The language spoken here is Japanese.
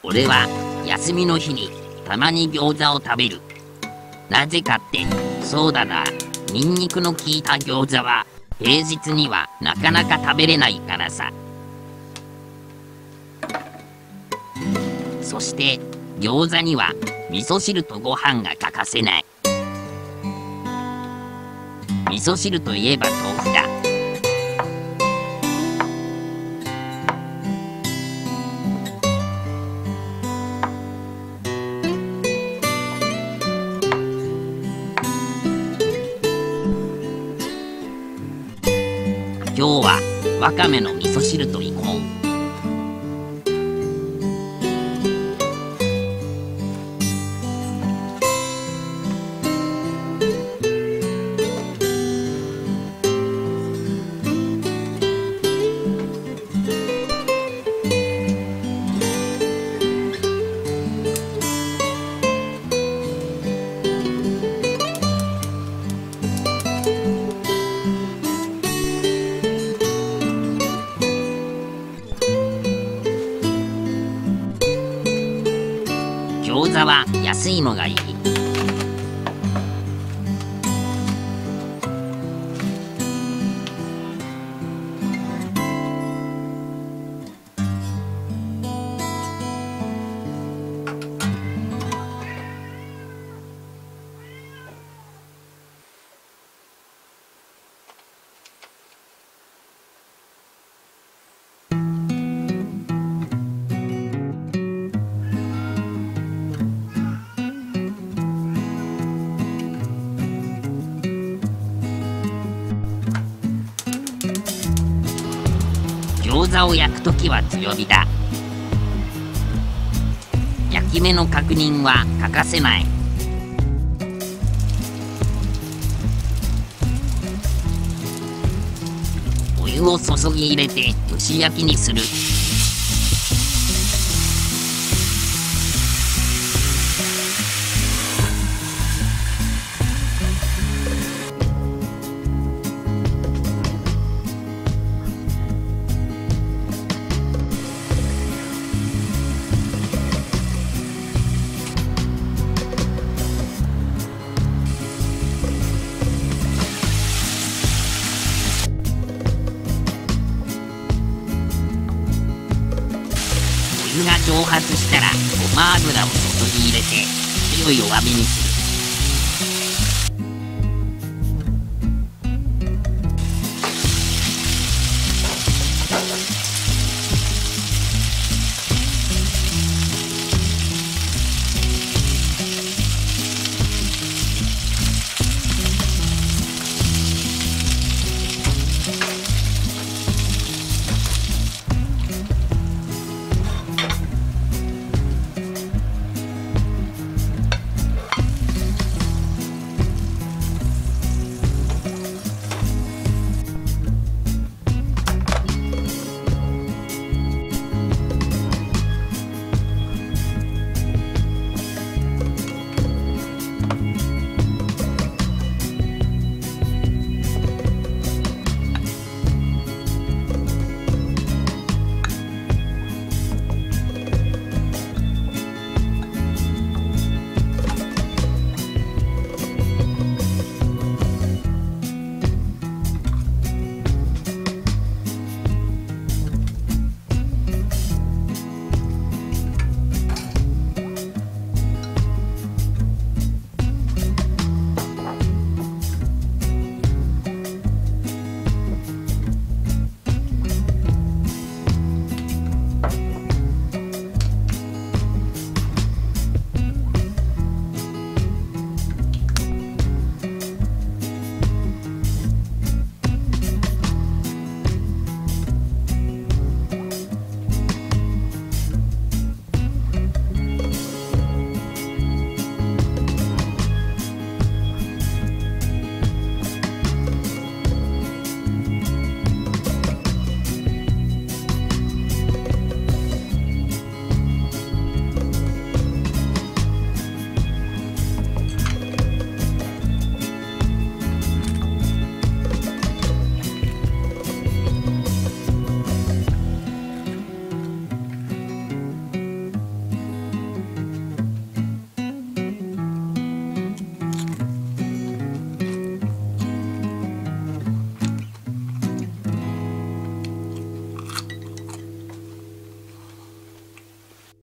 俺は休みの日にたまに餃子を食べる。なぜかって、そうだな、ニンニクの効いた餃子は平日にはなかなか食べれないからさ。そして餃子には味噌汁とご飯が欠かせない。味噌汁といえば豆腐だ。今日はわかめの味噌汁といこう。餃子は安いのがいい。餃子を焼くときは強火だ。焼き目の確認は欠かせない。お湯を注ぎ入れて蒸し焼きにする。お湯が蒸発したらごま油を注ぎ入れて火を弱火にする。